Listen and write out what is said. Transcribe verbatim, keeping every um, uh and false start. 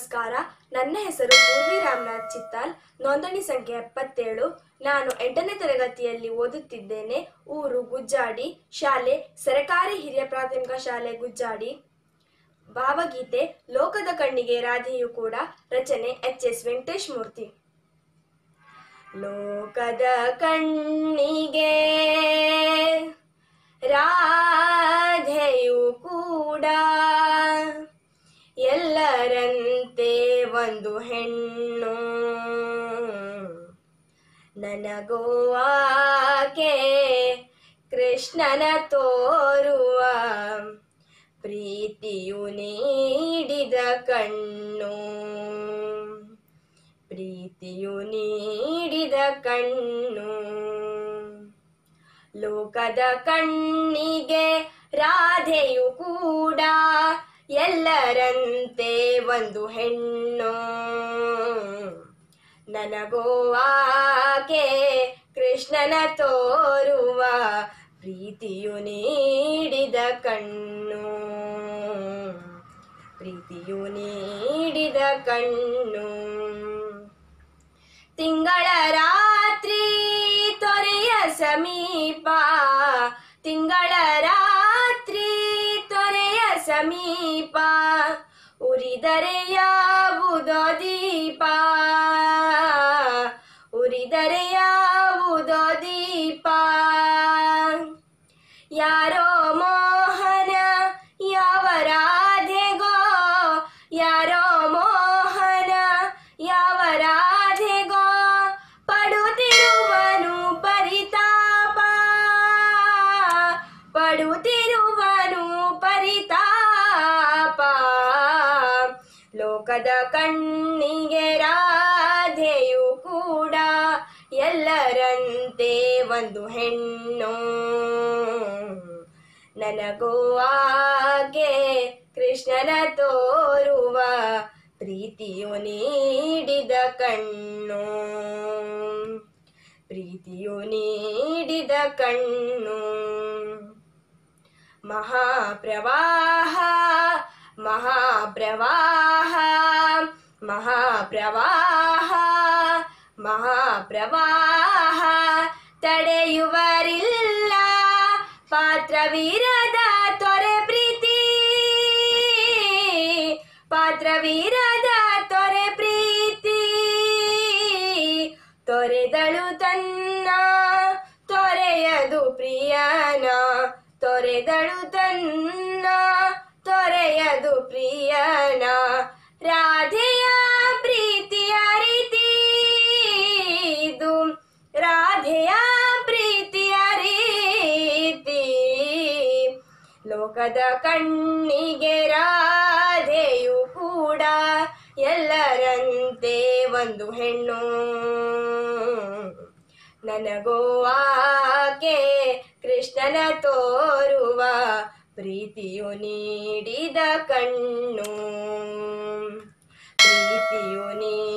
ನಮಸ್ಕಾರ. ನನ್ನ ಹೆಸರು ಪೂರ್ವಿ ರಾಮನಾಥ್ ಚಿತ್ತಾಲ್. ನೋಂದಣಿ ಸಂಖ್ಯೆ ಎಪ್ಪತ್ತೇಳು. ನಾನು ಎಂಟನೇ ತರಗತಿಯಲ್ಲಿ ಓದುತ್ತಿದ್ದೇನೆ. ಊರು ಗುಜ್ಜಾಡಿ. ಶಾಲೆ ಸರಕಾರಿ ಹಿರಿಯ ಪ್ರಾಥಮಿಕ ಶಾಲೆ ಗುಜ್ಜಾಡಿ. ಭಾವಗೀತೆ ಲೋಕದ ಕಣ್ಣಿಗೆ ರಾಧೆಯು ಕೂಡ. ರಚನೆ ಎಚ್ ಎಸ್ ವೆಂಕಟೇಶ್ ಮೂರ್ತಿ. ಲೋಕದ ಕಣ್ಣಿಗೆ ರಾಧೆಯು ಕೂಡ ಎಲ್ಲರಂತೆ ಒಂದು ಹೆಣ್ಣು. ನನಗೋ ಆಕೆ ಕೃಷ್ಣನ ತೋರುವ ಪ್ರೀತಿಯು ನೀಡಿದ ಕಣ್ಣು. ಪ್ರೀತಿಯು ನೀಡಿದ ಕಣ್ಣು. ಲೋಕದ ಕಣ್ಣಿಗೆ ರಾಧೆಯು ಕೂಡ ಎಲ್ಲರಂತೆ ಒಂದು ಹೆಣ್ಣು. ನನಗೋ ಆಕೆ ಕೃಷ್ಣನ ತೋರುವ ಪ್ರೀತಿಯು ನೀಡಿದ ಕಣ್ಣು. ಪ್ರೀತಿಯು ನೀಡಿದ ಕಣ್ಣು. ತಿಂಗಳ ರಾತ್ರಿ ತೊರೆಯ ಸಮೀಪ. ತಿಂಗಳ ರಾತ್ರಿ ತೊರೆಯ ಸಮೀಪ. ಉರಿದರೆ ಯಾವುದೋ ದೀಪ. ಉರಿದರೆ ಯಾವುದೋ ದೀಪ. ಯಾರೋ ಮೋಹನ ಯಾವ ರಾಧೆಗೋ. ಯಾರೋ ಮೋಹನ ಯಾವ ರಾಧೆಗೋ. ಪಡುತ್ತಿರುವನು ಪರಿತಾಪ. ಪಡುತ್ತಿರುವನು ಪರಿತಾಪ. ಲೋಕದ ಕಣ್ಣಿಗೆ ರಾಧೆಯು ಕೂಡ ಎಲ್ಲರಂತೆ ಒಂದು ಹೆಣ್ಣು. ನನಗೋ ಆಕೆ ಕೃಷ್ಣನ ತೋರುವ ಪ್ರೀತಿಯು ನೀಡಿದ ಕಣ್ಣು. ಪ್ರೀತಿಯು ನೀಡಿದ ಕಣ್ಣು. ಮಹಾಪ್ರವಾಹ ಮಹಾಪ್ರವಾಹ ಮಹಾಪ್ರವಾಹ ಮಹಾಪ್ರವಾಹ ತಡೆಯುವರಿಲ್ಲ. ಪಾತ್ರವೀರದ ತೊರೆ ಪ್ರೀತಿ. ಪಾತ್ರವೀರದ ತೊರೆ ಪ್ರೀತಿ. ತೊರೆದಳು ತನ್ನ ತೊರೆಯದು ಪ್ರಿಯನ. ತೊರೆದಳು ತನ್ನ ತೊರೆಯದು ಪ್ರಿಯನ. ರಾಧೆಯ ಪ್ರೀತಿಯ ರೀತಿ ಇದು. ರಾಧೆಯ ಪ್ರೀತಿಯ ರೀತಿ. ಲೋಕದ ಕಣ್ಣಿಗೆ ರಾಧೆಯು ಕೂಡ ಎಲ್ಲರಂತೆ ಒಂದು ಹೆಣ್ಣು. ನನಗೋ ಆಕೆ ಕೃಷ್ಣನ ತೋರುವ ಪ್ರೀತಿಯು ನೀಡಿದ ಕಣ್ಣು. ಪ್ರೀತಿಯು ನೀ